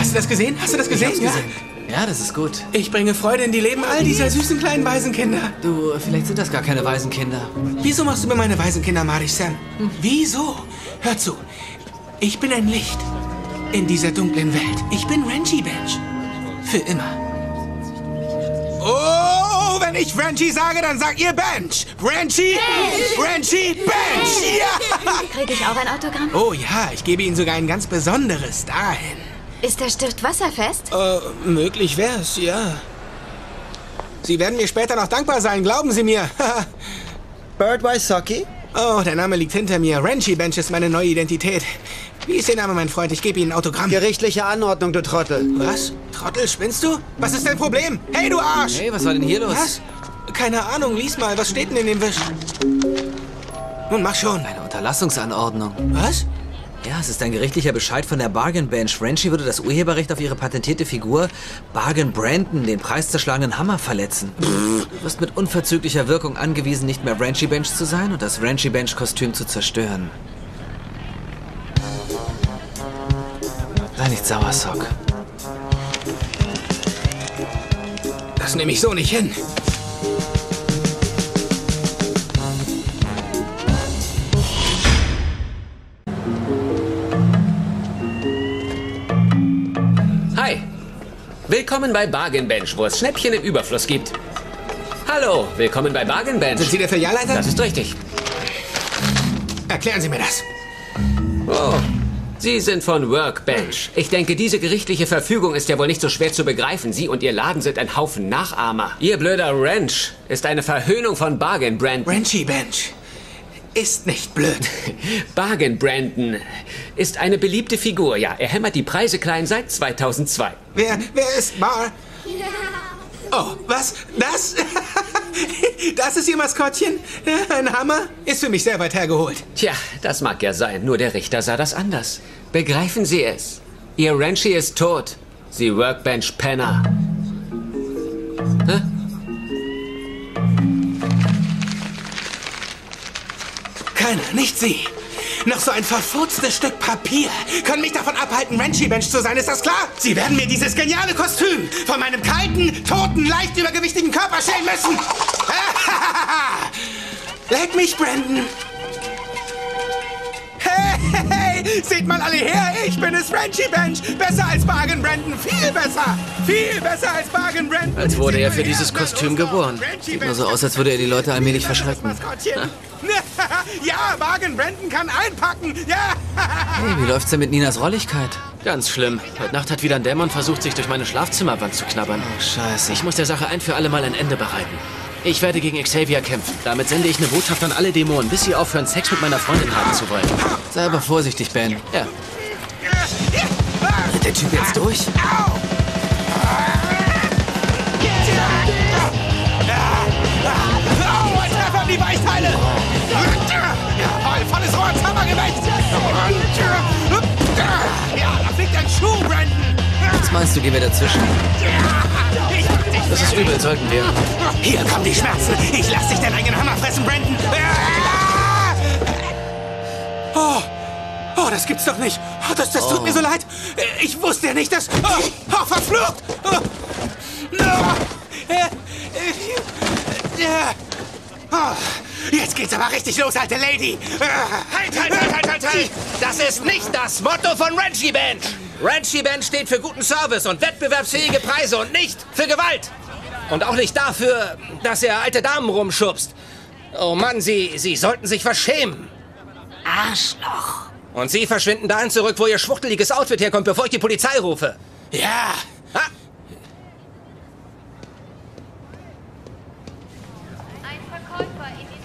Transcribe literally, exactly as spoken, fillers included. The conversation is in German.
Hast du das gesehen? Hast du das gesehen? Ich hab's gesehen. Ja, das ist gut. Ich bringe Freude in die Leben all dieser süßen kleinen Waisenkinder. Du, vielleicht sind das gar keine Waisenkinder. Wieso machst du mir meine Waisenkinder madig, Sam? Hm. Wieso? Hör zu. Ich bin ein Licht in dieser dunklen Welt. Ich bin Wrenchy Bench. Für immer. Oh, wenn ich Wrenchy sage, dann sagt ihr Bench. Wrenchy, Wrenchy, Bench. Ja. Kriege ich auch ein Autogramm? Oh ja, ich gebe Ihnen sogar ein ganz besonderes dahin. Ist der Stift wasserfest? Äh, möglich wär's, ja. Sie werden mir später noch dankbar sein, glauben Sie mir. Bird Wysocki? Oh, der Name liegt hinter mir. Wrenchy Bench ist meine neue Identität. Wie ist Ihr Name, mein Freund? Ich gebe Ihnen ein Autogramm. Gerichtliche Anordnung, du Trottel. Was? Trottel, spinnst du? Was ist dein Problem? Hey, du Arsch! Hey, was war denn hier los? Was? Keine Ahnung, lies mal. Was steht denn in dem Wisch? Nun, mach schon. Eine Unterlassungsanordnung. Was? Ja, es ist ein gerichtlicher Bescheid von der Bargain Bench. Wrenchy würde das Urheberrecht auf ihre patentierte Figur Bargain Brandon, den preiszerschlagenen Hammer, verletzen. Du wirst mit unverzüglicher Wirkung angewiesen, nicht mehr Wrenchy Bench zu sein und das Wrenchy Bench Kostüm zu zerstören. Sei nicht sauer, Sock. Das nehme ich so nicht hin. Hi. Willkommen bei Bargain Bench, wo es Schnäppchen im Überfluss gibt. Hallo, willkommen bei Bargain Bench. Sind Sie der Filialleiter? Das ist richtig. Erklären Sie mir das. Oh, Sie sind von Workbench. Ich denke, diese gerichtliche Verfügung ist ja wohl nicht so schwer zu begreifen. Sie und Ihr Laden sind ein Haufen Nachahmer. Ihr blöder Wrench ist eine Verhöhnung von Bargain Brandon. Wrenchy Bench ist nicht blöd. Bargain Brandon ist eine beliebte Figur, ja. Er hämmert die Preise klein seit zweitausendzwei. Wer, wer ist Bar? Oh, was? Das? Das ist Ihr Maskottchen? Ein Hammer? Ist für mich sehr weit hergeholt. Tja, das mag ja sein, nur der Richter sah das anders. Begreifen Sie es. Ihr Wrenchy ist tot. Sie Workbench-Penner. Hä? Keiner, nicht Sie. Noch so ein verfurztes Stück Papier können mich davon abhalten, Wrenchy Bench zu sein, ist das klar? Sie werden mir dieses geniale Kostüm von meinem kalten, toten, leicht übergewichtigen Körper schälen müssen. Leck mich, Brandon. Hey, hey, hey, seht mal alle her, ich bin es, Wrenchy Bench. Besser als Bargain Brandon, viel besser. Viel besser als Bargain Brandon. Als wurde er für dieses Kostüm geboren. Sieht nur so aus, als würde er die Leute allmählich verschrecken. Ja, Bargain Brandon kann einpacken. Ja. Hey, wie läuft's denn mit Ninas Rolligkeit? Ganz schlimm. Heute Nacht hat wieder ein Dämon versucht, sich durch meine Schlafzimmerwand zu knabbern. Oh, scheiße. Ich muss der Sache ein für alle Mal ein Ende bereiten. Ich werde gegen Xavier kämpfen. Damit sende ich eine Botschaft an alle Dämonen, bis sie aufhören, Sex mit meiner Freundin haben zu wollen. Sei aber vorsichtig, Ben. Ja. Wird der Typ jetzt durch? Oh, ein Treffer in die Weichteile. Jawohl, volles Rohr ins Hammergewicht. Ja, da fliegt ein Schuh, Brandon. Was meinst du, gehen wir dazwischen? Das ist übel, sollten wir. Hier kommen die Schmerzen. Ich lass dich deinen eigenen Hammer fressen, Brandon. Oh, oh, das gibt's doch nicht. Oh, das, das tut Oh. mir so leid. Ich wusste ja nicht, dass... Oh, oh verflucht. Oh. Oh. Jetzt geht's aber richtig los, alte Lady. Halt, halt, halt, halt, halt, halt! Das ist nicht das Motto von Wrenchy Bench! Wrenchy Bench steht für guten Service und wettbewerbsfähige Preise und nicht für Gewalt! Und auch nicht dafür, dass er alte Damen rumschubst. Oh Mann, Sie, Sie sollten sich verschämen. Arschloch. Und Sie verschwinden dahin zurück, wo Ihr schwuchteliges Outfit herkommt, bevor ich die Polizei rufe. Ja. Ha? Ein Verkäufer in